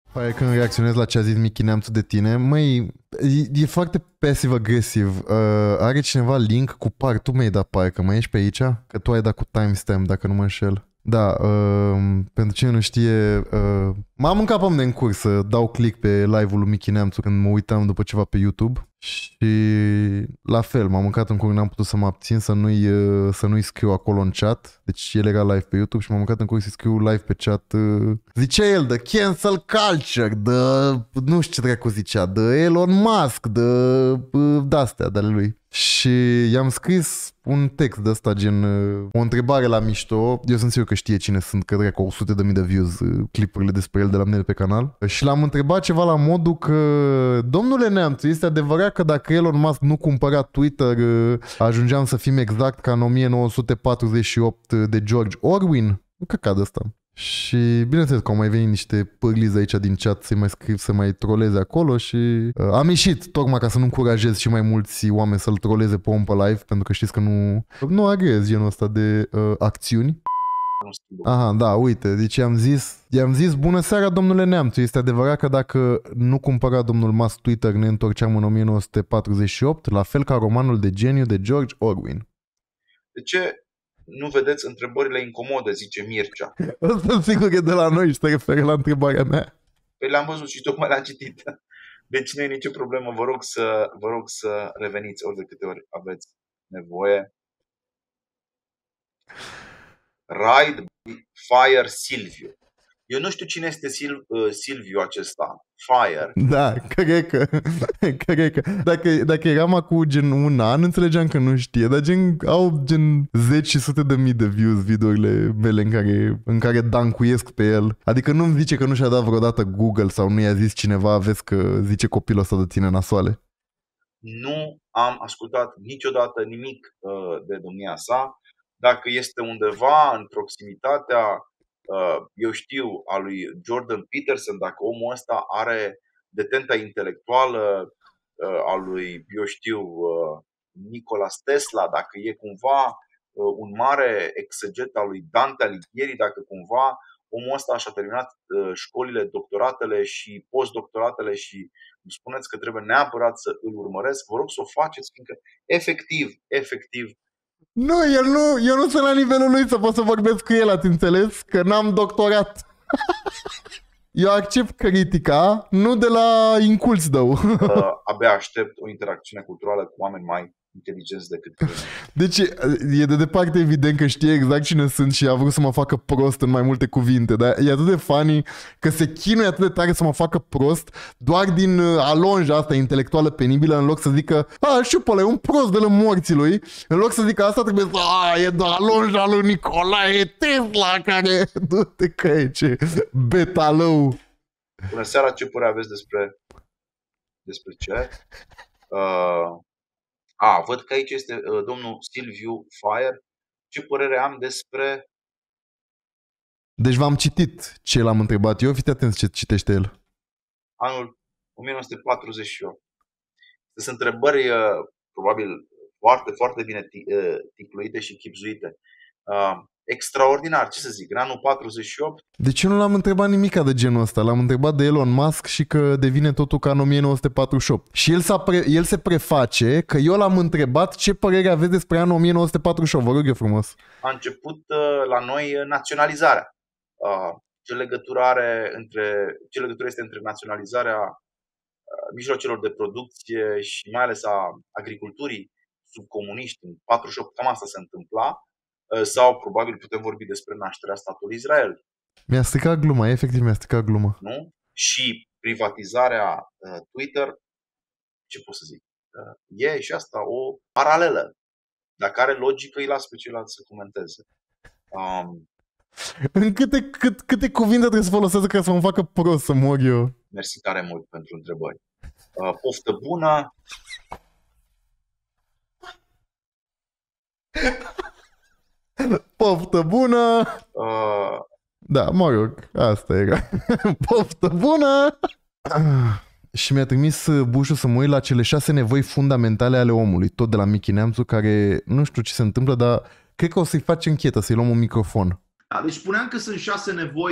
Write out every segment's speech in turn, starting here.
Pare când reacționez la ce a zis Michi Neamțu de tine, măi, e foarte pasiv-agresiv. Are cineva link cu tu mi-ai dat parcă, mai ești pe aici? Că tu ai dat cu timestamp, dacă nu mă înșel. Da, pentru cine nu știe, m-am mâncat de în curs să dau click pe live-ul lui Michi Neamțu când mă uitam după ceva pe YouTube și la fel, m-am mâncat în curs, n-am putut să mă abțin să nu-i scriu acolo în chat, deci el era live pe YouTube și m-am mâncat în curs să scriu live pe chat, zicea el de cancel culture, de nu știu ce dracu zicea, de Elon Musk, de astea de ale lui. Și i-am scris un text de ăsta, gen o întrebare la mișto. Eu sunt sigur că știe cine sunt, că dracu 100.000 de views clipurile despre el de la mine pe canal. Și l-am întrebat ceva la modul că: domnule Neamțu, este adevărat că dacă Elon Musk nu cumpăra Twitter, ajungeam să fim exact ca în 1948 de George Orwell? Nu căcat de ăsta. Și bineînțeles că au mai venit niște pârlizi aici din chat să-i mai scriu, să mai troleze acolo și am ieșit tocmai ca să nu încurajez și mai mulți oameni să-l troleze pe om pe live, pentru că știți că nu agreez genul ăsta de acțiuni. Aha, da, uite, deci i-am zis: bună seara, domnule Neamțu, este adevărat că dacă nu cumpăra domnul Musk Twitter ne întorceam în 1948, la fel ca romanul de geniu de George Orwell. De ce nu vedeți întrebările incomode, zice Mircea? Asta sigur e de la noi și te referi la întrebarea mea. Păi le-am văzut și tocmai le-am citit. Deci nu e nicio problemă, vă rog să reveniți ori de câte ori aveți nevoie. Ride Fire Silviu. Eu nu știu cine este Silviu acesta. Fire. Da, cred că. Dacă eram acum gen un an, înțelegeam că nu știe, dar au zeci și sute de mii de views videourile mele în care dancuiesc pe el. Adică nu-mi zice că nu și-a dat vreodată Google sau nu i-a zis cineva: vezi că zice copilul ăsta de tine nasoale. Nu am ascultat niciodată nimic de domnia sa. Dacă este undeva în proximitatea, eu știu, a lui Jordan Peterson, dacă omul ăsta are detenta intelectuală a lui, eu știu, Nikola Tesla, dacă e cumva un mare exeget al lui Dante Alighieri, dacă cumva omul ăsta și-a terminat școlile, doctoratele și postdoctoratele și îmi spuneți că trebuie neapărat să îl urmăresc, vă rog să o faceți, fiindcă efectiv nu, eu nu sunt la nivelul lui să pot să vorbesc cu el, ați înțeles? Că n-am doctorat. Eu accept critica, nu de la inculți dău. Abia aștept o interacțiune culturală cu oameni mai inteligenți decât mine. Deci e de departe evident că știe exact cine sunt și a vrut să mă facă prost în mai multe cuvinte, dar e atât de funny că se chinuie atât de tare să mă facă prost doar din alonja asta intelectuală penibilă, în loc să zică: știu pe ăla, e un prost de la morții lui. În loc să zică asta, trebuie să e de alonja lui Nicolae Tesla care... Du-te că e ce betalău. Bună seara, ce părere aveți despre ce? Văd că aici este domnul Silviu Fire. Ce părere am despre... Deci v-am citit ce l-am întrebat eu, fiți atenți ce citește el. Anul 1948. Sunt întrebări probabil foarte, foarte bine ticluite și chipzuite. Extraordinar, ce să zic, în anul 48. Deci eu nu l-am întrebat nimica de genul ăsta, l-am întrebat de Elon Musk și că devine totul ca în 1948. Și el se preface că eu l-am întrebat ce părere aveți despre anul 1948, vă rog eu frumos. A început la noi naționalizarea. Ce legătură este între naționalizarea mijloacelor de producție și mai ales a agriculturii sub comuniști în 48, cam asta se întâmpla. Sau probabil putem vorbi despre nașterea statului Israel. Mi-a stricat gluma, efectiv mi-a stricat gluma. Nu? Și privatizarea Twitter, ce pot să zic? E și asta o paralelă. Dacă are logică, îi las pe ceilalți să comenteze. În câte cuvinte trebuie să folosesc ca să mă facă prost să mor eu? Mersi tare mult pentru întrebări. Poftă bună! Poftă bună! Da, mă rog, asta era. Poftă bună! Și mi-a trimis Bușu să mă uit la cele 6 nevoi fundamentale ale omului, tot de la Michi Neamțu, care nu știu ce se întâmplă, dar cred că o să-i facem chetă, să-i luăm un microfon. Da, deci spuneam că sunt 6 nevoi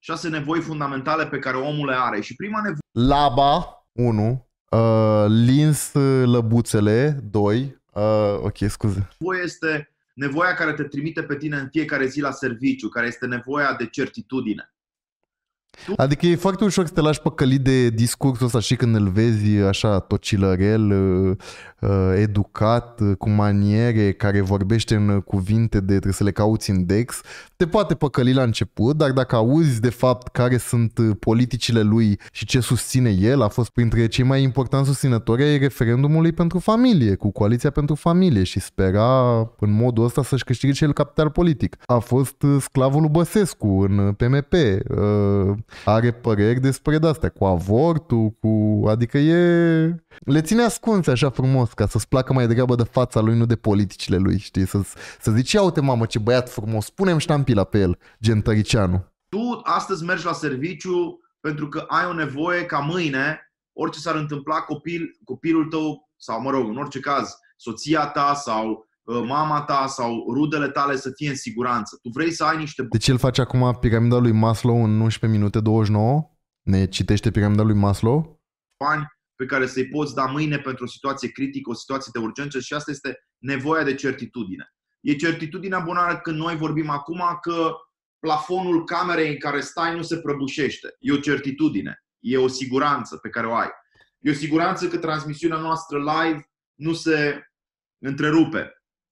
6 nevoi fundamentale pe care omul le are. Și prima nevoie... Laba, 1. Lins lăbuțele, 2. Ok, scuze. este nevoia care te trimite pe tine în fiecare zi la serviciu, care este nevoia de certitudine. Adică e foarte ușor să te lași păcălit de discursul ăsta și când îl vezi așa tocilărel, educat, cu maniere, care vorbește în cuvinte de trebuie să le cauți în Dex. Te poate păcăli la început, dar dacă auzi de fapt care sunt politicile lui și ce susține el, a fost printre cei mai importanti susținători ai referendumului pentru familie, cu Coaliția pentru Familie, și spera în modul ăsta să-și câștige cel capital politic. A fost sclavul lui Băsescu în PMP, are păreri despre de-astea, cu avortul, adică le ține ascunse așa frumos, ca să-ți placă mai degrabă de fața lui, nu de politicile lui, știi? Să zici, ia uite mamă ce băiat frumos, punem ștampila pe el, gen Tăricianu. Tu astăzi mergi la serviciu pentru că ai o nevoie ca mâine, orice s-ar întâmpla, copilul tău, sau mă rog, în orice caz, soția ta sau mama ta sau rudele tale să fie în siguranță. Tu vrei să ai niște... Deci el face acum piramida lui Maslow în 11 minute 29? Ne citește piramida lui Maslow? Bani pe care să-i poți da mâine pentru o situație critică, o situație de urgență, și asta este nevoia de certitudine. E certitudinea bună când noi vorbim acum că plafonul camerei în care stai nu se prăbușește. E o certitudine, e o siguranță pe care o ai. E o siguranță că transmisiunea noastră live nu se întrerupe.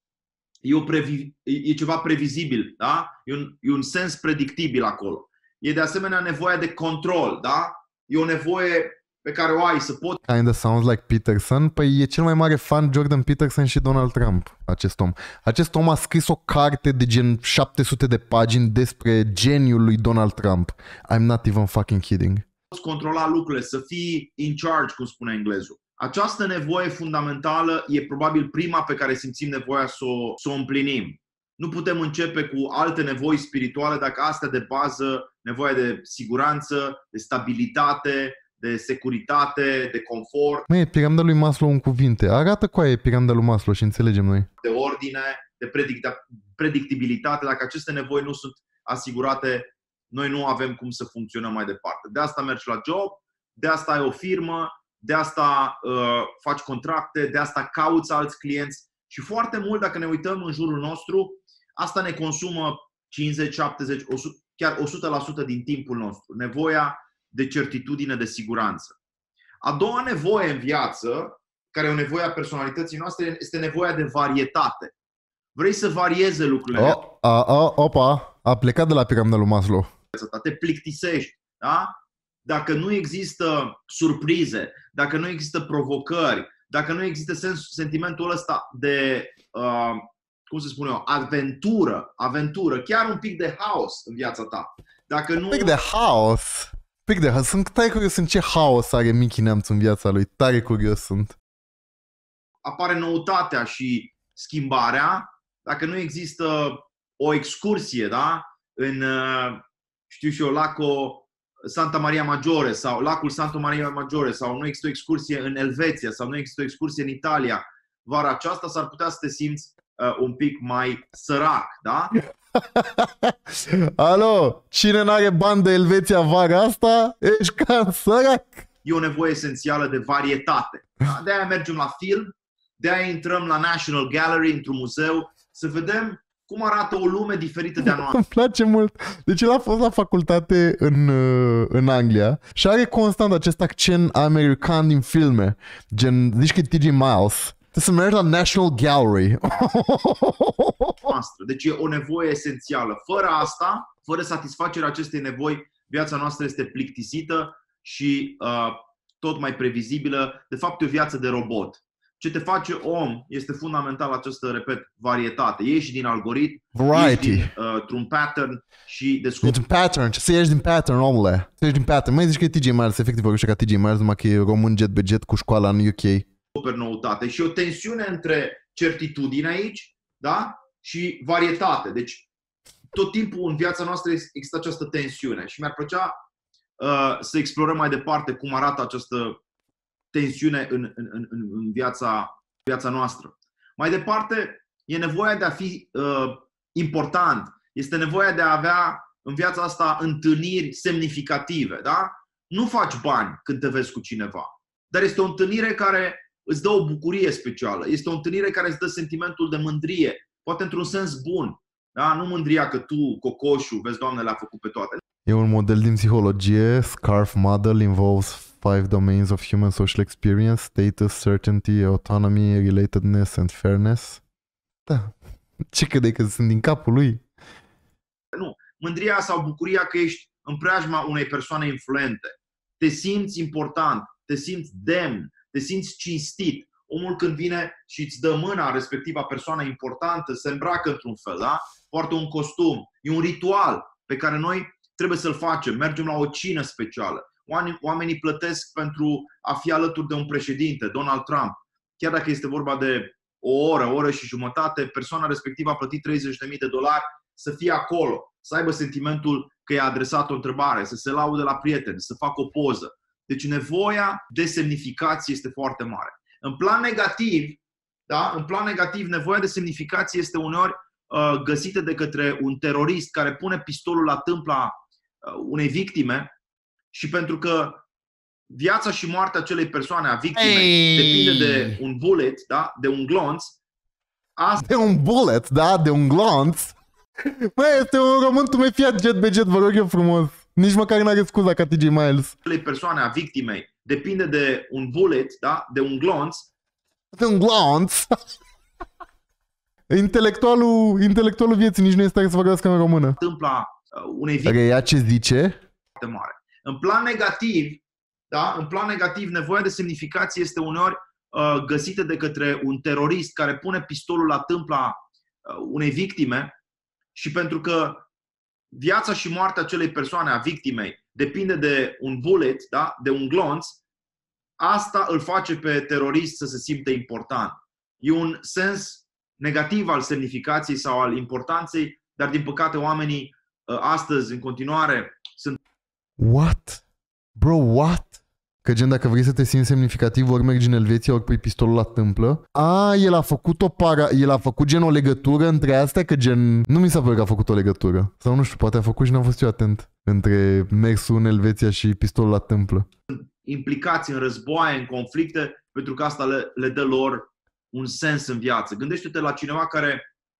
E ceva previzibil, da? E un sens predictibil acolo. E de asemenea nevoia de control, da? E o nevoie pe care o ai să poți... Kinda sounds like Peterson. Păi e cel mai mare fan Jordan Peterson și Donald Trump, acest om. Acest om a scris o carte de gen 700 de pagini despre geniul lui Donald Trump. I'm not even fucking kidding. Poți controla lucrurile, să fii in charge, cum spune englezul. Această nevoie fundamentală e probabil prima pe care simțim nevoia să o împlinim. Nu putem începe cu alte nevoi spirituale dacă astea de bază, nevoia de siguranță, de stabilitate, de securitate, de confort. Măi, piramida lui Maslow în cuvinte. Arată cu aia e piramida lui Maslow și înțelegem noi. De ordine, de predictibilitate. Dacă aceste nevoi nu sunt asigurate, noi nu avem cum să funcționăm mai departe. De asta mergi la job, de asta ai o firmă, de asta faci contracte, de asta cauți alți clienți. Și foarte mult, dacă ne uităm în jurul nostru, asta ne consumă 50, 70, 100, chiar 100% din timpul nostru. Nevoia de certitudine, de siguranță. A doua nevoie în viață, care e o nevoie a personalității noastre, este nevoia de varietate. Vrei să varieze lucrurile. Opa, a plecat de la piramida lui Maslow. Te plictisești, da? Dacă nu există surprize, dacă nu există provocări, dacă nu există sentimentul ăsta de, cum să spun eu, aventură, chiar un pic de haos în viața ta. Dacă nu... Un pic de haos? Sunt tare curios în ce haos are Michi Neamț în viața lui. Tare curios sunt. Apare noutatea și schimbarea. Dacă nu există o excursie, da? În, știu și eu, lacul Santa Maria Maggiore sau lacul Santa Maria Maggiore, sau nu există o excursie în Elveția sau nu există o excursie în Italia vara aceasta, s-ar putea să te simți un pic mai sărac, da? Alo, cine n-are bani de Elveția vara asta, ești cam sărac. E o nevoie esențială de varietate. Da? De-aia mergem la film, de-aia intrăm la National Gallery, într-un muzeu, să vedem cum arată o lume diferită de a noastră. Îmi place mult. Deci el a fost la facultate în Anglia și are constant acest accent american din filme. Gen, zici că e T.J. Miles. Să mergi la National Gallery. Deci e o nevoie esențială. Fără asta, fără satisfacerea acestei nevoi, viața noastră este plictisită și tot mai previzibilă. De fapt, e o viață de robot. Ce te face om este fundamental această, repet, varietate. Ieși din algoritm, Variety. ieși dintr-un pattern și descoperi. Dintr-un pattern. Ce să ieși din pattern, omule? Să ieși din pattern. Mai zici că e T.J. Miles, efectiv vorbește ca T.J. Miles, numai că e român jet pe jet cu școala în UK. Noutate. Și o tensiune între certitudine aici, da? Și varietate. Deci tot timpul în viața noastră există această tensiune și mi-ar plăcea să explorăm mai departe cum arată această tensiune în viața noastră. Mai departe, e nevoia de a fi important. Este nevoia de a avea în viața asta întâlniri semnificative, da? Nu faci bani când te vezi cu cineva, dar este o întâlnire care îți dă o bucurie specială, este o întâlnire care îți dă sentimentul de mândrie, poate într-un sens bun, da? Nu mândria că tu, cocoșul, vezi, Doamne, le-a făcut pe toate. E un model din psihologie. SCARF model involves 5 domains of human social experience: status, certainty, autonomy, relatedness and fairness. Da. Ce credeai că sunt din capul lui? Nu. Mândria sau bucuria că ești în preajma unei persoane influente. Te simți important, te simți demn, te simți cinstit. Omul când vine și îți dă mâna, respectiva persoană importantă, se îmbracă într-un fel, da? Poartă un costum. E un ritual pe care noi trebuie să-l facem. Mergem la o cină specială. Oamenii plătesc pentru a fi alături de un președinte, Donald Trump. Chiar dacă este vorba de o oră și jumătate, persoana respectivă a plătit $30.000 să fie acolo, să aibă sentimentul că i-a adresat o întrebare, să se laude la prieteni, să facă o poză. Deci nevoia de semnificație este foarte mare. În plan negativ, da? În plan negativ, nevoia de semnificație este uneori găsită de către un terorist care pune pistolul la tâmpla unei victime și pentru că viața și moartea acelei persoane, a victimei, depinde de un bullet, da? De un glonț. De un bullet, da? De un glonț? Băi, este un român, tu mi-ai fiat jet be jet, vă rog eu frumos. Nici măcar n-are scuza ca TJ Miles. Acelei persoane, a victimei, depinde de un bullet, da? De un glonț. De un glonț? Intelectualul vieții nici nu este să vorbească în română. Întâmpla unei victime. Reia ce zice? Foarte mare. În plan negativ, da? În plan negativ, nevoia de semnificație este uneori găsită de către un terorist care pune pistolul la tâmpla unei victime și pentru că viața și moartea acelei persoane, a victimei, depinde de un bullet, da? De un glonț, asta îl face pe terorist să se simtă important. E un sens negativ al semnificației sau al importanței, dar din păcate oamenii astăzi, în continuare, sunt... What? Bro, what? Că gen, dacă vrei să te simți semnificativ, ori mergi în Elveția, ori pui pistolul la tâmplă. El a făcut gen o legătură între astea, că gen... Nu mi s-a părut că a făcut o legătură. Sau nu știu, poate a făcut și n-am fost eu atent. Între mersul în Elveția și pistolul la tâmplă. Implicați în războaie, în conflicte, pentru că asta le dă lor un sens în viață. Gândește-te la cineva care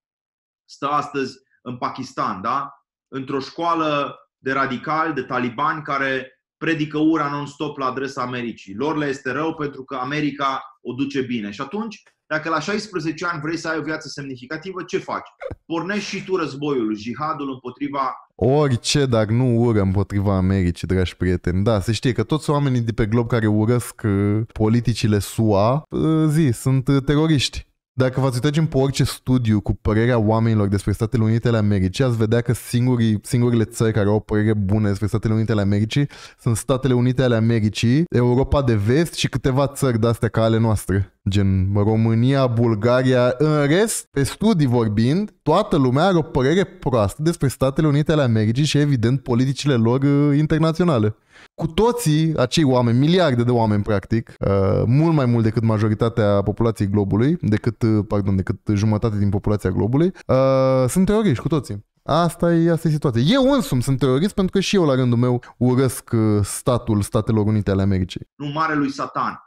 stă astăzi în Pakistan, da? Într-o școală de radicali, de talibani care predică ura non-stop la adresa Americii. Lor le este rău pentru că America o duce bine. Și atunci, dacă la 16 ani vrei să ai o viață semnificativă, ce faci? Pornești și tu războiul, jihadul împotriva... Orice, dar nu ură împotriva Americii, dragi prieteni. Da, se știe că toți oamenii de pe glob care urăsc politicile SUA, sunt teroriști. Dacă v-ați uitat în pe orice studiu cu părerea oamenilor despre Statele Unite ale Americii, ați vedea că singurele țări care au o părere bună despre Statele Unite ale Americii sunt Statele Unite ale Americii, Europa de Vest și câteva țări de-astea ca ale noastre. Gen România, Bulgaria. În rest, pe studii vorbind, toată lumea are o părere proastă despre Statele Unite ale Americii și evident politicile lor internaționale. Cu toții acei oameni, miliarde de oameni practic, mult mai mult decât majoritatea populației globului, decât jumătate din populația globului, sunt teroriști cu toții. Asta e situația. Eu însumi sunt terorist pentru că și eu la rândul meu urăsc statul Statelor Unite ale Americii. Nu marelui Satan.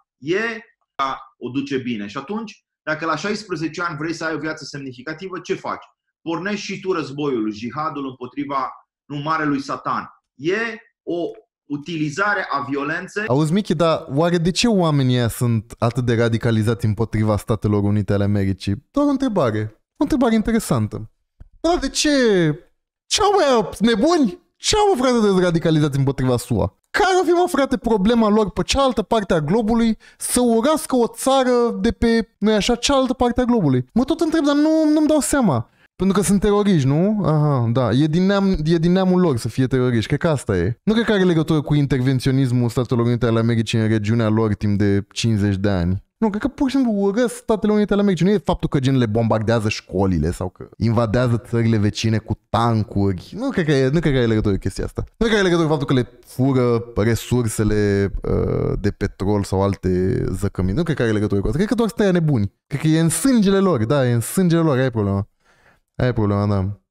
O duce bine. Și atunci, dacă la 16 ani vrei să ai o viață semnificativă, ce faci? Pornești și tu războiul, jihadul împotriva marelui Satan. E o utilizare a violenței. Auzi, Michi, dar oare de ce oamenii ăia sunt atât de radicalizați împotriva Statelor Unite ale Americii? Doar o întrebare. O întrebare interesantă. Dar de ce? Ce-au băia nebuni? Ce-au frate de radicalizați împotriva SUA? Care o fi, mă, frate, problema lor pe cealaltă parte a globului să urască o țară de pe, nu-i așa, cealaltă parte a globului? Mă tot întreb, dar nu-mi dau seama. Pentru că sunt teroriști, nu? Aha, da. E din neamul lor să fie teroriști. Cred că asta e. Nu cred că are legătură cu intervenționismul Statelor Unite ale Americii în regiunea lor timp de 50 de ani. Nu, cred că pur și simplu urăsc Statele Unite ale Americii. Nu e faptul că gen le bombardează școlile sau că invadează țările vecine cu tancuri. Nu cred că are legătură cu chestia asta. Nu cred că are legătură cu faptul că le fură resursele de petrol sau alte zăcămini. Nu cred că are legătură cu asta. Cred că doar stăia nebuni. Cred că e în sângele lor. Da, e în sângele lor. Aia e problema. Da.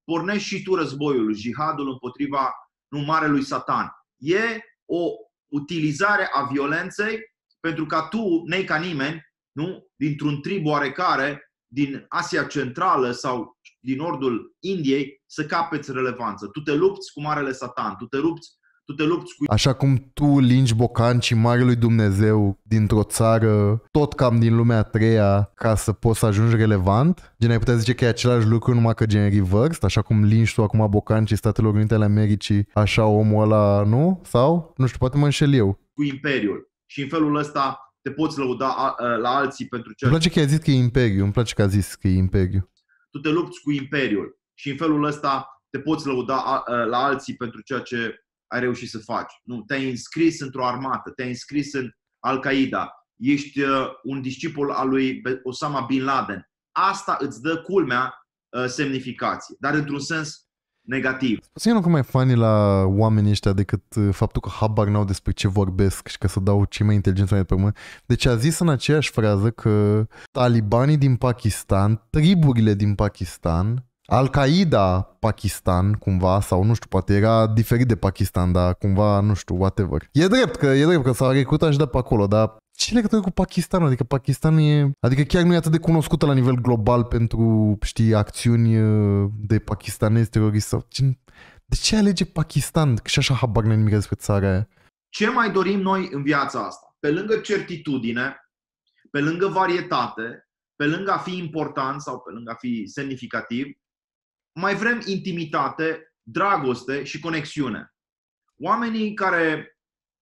pornești și tu războiul, jihadul împotriva marelui Satan. E o utilizare a violenței pentru ca tu, nei ca nimeni, nu? Dintr-un trib oarecare, din Asia Centrală sau din nordul Indiei, să capeți relevanță. Tu te lupți cu marele Satan, tu te lupți cu... Așa cum tu lingi bocancii Marelui Dumnezeu dintr-o țară, tot cam din lumea a treia, ca să poți să ajungi relevant? Gen, ai putea zice că e același lucru, numai că gen reversed, așa cum lingi tu acum bocancii Statelor Unite ale Americii, așa omul ăla, nu? Sau? Nu știu, poate mă înșel eu. Cu imperiul. Și în felul ăsta te poți lăuda la alții pentru ce... Îmi place că ai zis că e imperiu, îmi place că a zis că e imperiu. Tu te lupți cu imperiul și în felul ăsta te poți lăuda la alții pentru ceea ce ai reușit să faci. Nu, te-ai înscris într-o armată, te-ai înscris în Al-Qaeda, ești un discipol al lui Osama Bin Laden. Asta îți dă, culmea, semnificație, dar într-un sens negativ. Puțin nu că mai funny la oamenii ăștia decât faptul că habar n-au despre ce vorbesc și că să dau cei mai inteligenți oameni pe mână. Deci a zis în aceeași frază că talibanii din Pakistan, triburile din Pakistan, Al-Qaeda Pakistan, cumva, sau nu știu, poate era diferit de Pakistan, dar cumva, nu știu, whatever. E drept că s-a recrutat și de pe acolo, dar ce legătură cu Pakistanul? Adică Pakistanul e... Adică chiar nu e atât de cunoscută la nivel global pentru, știi, acțiuni de pakistanezi teroriști sau... De ce alege Pakistan? Că și așa habar n-ai nimic despre țara aia. Ce mai dorim noi în viața asta? Pe lângă certitudine, pe lângă varietate, pe lângă a fi important sau pe lângă a fi semnificativ, mai vrem intimitate, dragoste și conexiune. Oamenii care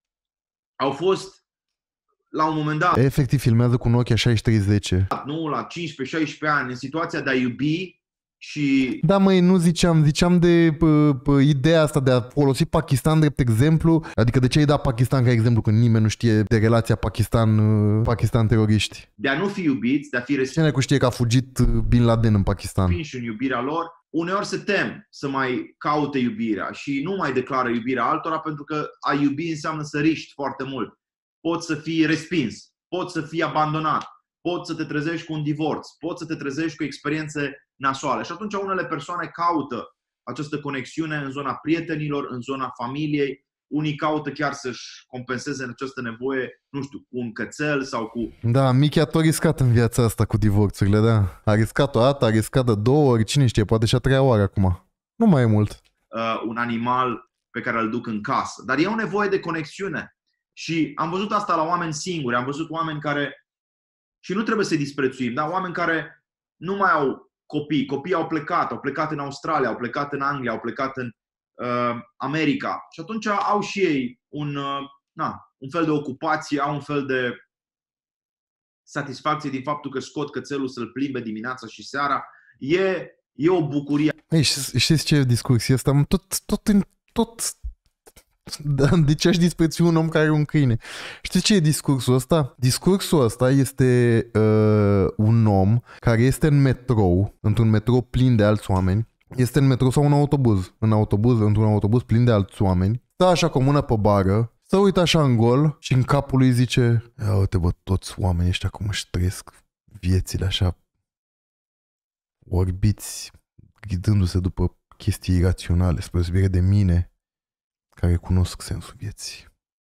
au fost la un moment dat, efectiv filmează cu Nokia 6310. nu, la 15-16 ani, în situația de a iubi și... Da, măi, nu ziceam de ideea asta de a folosi Pakistan drept exemplu. Adică de ce ai dat Pakistan ca exemplu când nimeni nu știe de relația Pakistan teroriști? De a nu fi iubiți, de a fi Cine cu știe că a fugit Bin Laden în Pakistan? respinși în iubirea lor, uneori se tem să mai caute iubirea și nu mai declară iubirea altora pentru că a iubi înseamnă să riști foarte mult. Poți să fii respins, poți să fii abandonat, poți să te trezești cu un divorț, poți să te trezești cu experiențe nasoale. Și atunci unele persoane caută această conexiune în zona prietenilor, în zona familiei. Unii caută chiar să-și compenseze această nevoie, nu știu, cu un cățel sau cu... Da, Mickey a tot riscat în viața asta cu divorțurile, da. A riscat o dată, a riscat de 2 ori, cine știe, poate și a 3-a oară acum. Nu mai e mult. Un animal pe care îl duc în casă. Dar e o nevoie de conexiune. Și am văzut asta la oameni singuri, am văzut oameni care... Și nu trebuie să-i disprețuim, da? Oameni care nu mai au copii. Copiii au plecat în Australia, au plecat în Anglia, au plecat în America. Și atunci au și ei un fel de ocupație, au un fel de satisfacție din faptul că scot cățelul să-l plimbe dimineața și seara. E o bucurie. Ei, știți ce discurs e ăsta? Tot de ce aș disprețui un om care are un câine? Știți ce e discursul ăsta? Discursul ăsta este un om care este în metrou, într-un metrou plin de alți oameni. Este în metrou sau într-un autobuz plin de alți oameni. Stă așa cu o mână pe bară, stă uită așa în gol și în capul lui zice: ia uite bă, toți oamenii ăștia cum își trăiesc viețile așa orbiți, ghidându-se după chestii iraționale, spre deosebire de mine, care cunosc sensul vieții.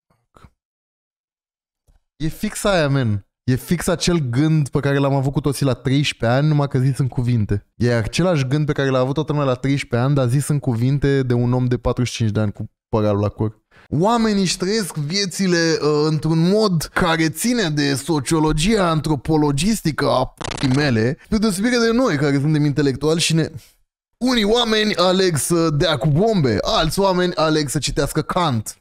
E fix aia, man. E fix acel gând pe care l-am avut cu toții la 13 ani, numai că zis în cuvinte. E același gând pe care l-a avut toată lumea la 13 ani, dar zis în cuvinte de un om de 45 de ani cu părul la cor. Oamenii își trăiesc viețile într-un mod care ține de sociologia antropologistică a mele, pe deosebire de noi care suntem intelectuali și ne... Unii oameni aleg să dea cu bombe, alți oameni aleg să citească Kant.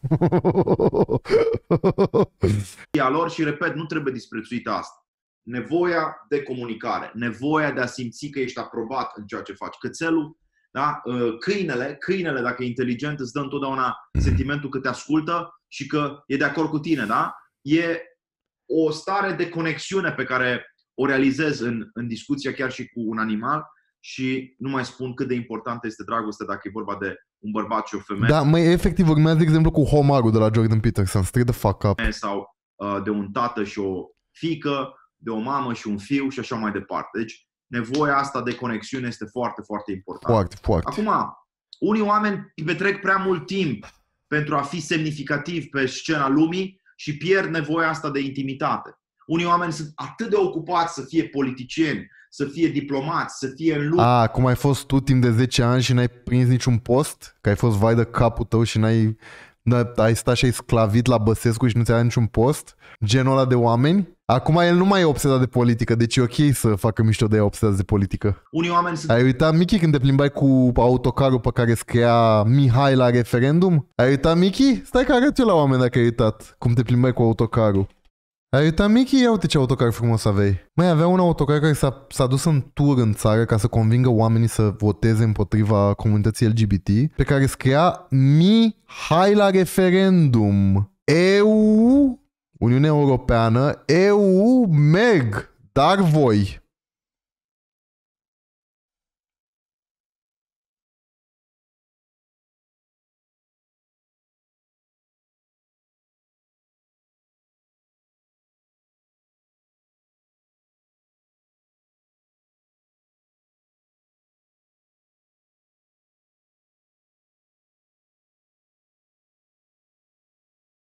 Lor și, repet, nu trebuie disprețuită asta. Nevoia de comunicare, nevoia de a simți că ești aprobat în ceea ce faci. Cățelul, da? Câinele, dacă e inteligent, îți dă întotdeauna sentimentul că te ascultă și că e de acord cu tine. Da? E o stare de conexiune pe care o realizezi în discuția chiar și cu un animal. Și nu mai spun cât de importantă este dragostea dacă e vorba de un bărbat și o femeie. Da, mai efectiv urmează de exemplu cu Homarul de la Jordan Peterson, straight the fuck up. Sau de un tată și o fiică, de o mamă și un fiu și așa mai departe. Deci nevoia asta de conexiune este foarte, foarte importantă. Foarte, foarte. Acum, unii oameni petrec prea mult timp pentru a fi semnificativ pe scena lumii și pierd nevoia asta de intimitate. Unii oameni sunt atât de ocupați să fie politicieni, să fie diplomați, să fie în luptă. Cum ai fost tu timp de 10 ani și n-ai prins niciun post? Că ai fost vai de capul tău și ai stat și ai sclavit la Băsescu și nu ți-ai niciun post? Genul ăla de oameni? Acum el nu mai e obsedat de politică, deci e ok să facă mișto de ea obsedat de politică. Unii oameni sunt... Ai uitat, Michi, când te plimbai cu autocarul pe care scria Mihai la referendum? Ai uitat, Michi? Stai că arăt eu la oameni dacă ai uitat cum te plimbai cu autocarul. Ai uitat, Michi? Ia uite ce autocar frumos aveai. Mai avea un autocar care s-a dus în tur în țară ca să convingă oamenii să voteze împotriva comunității LGBT, pe care scria Mihai la referendum. EU, Uniunea Europeană, EU, merg, dar voi.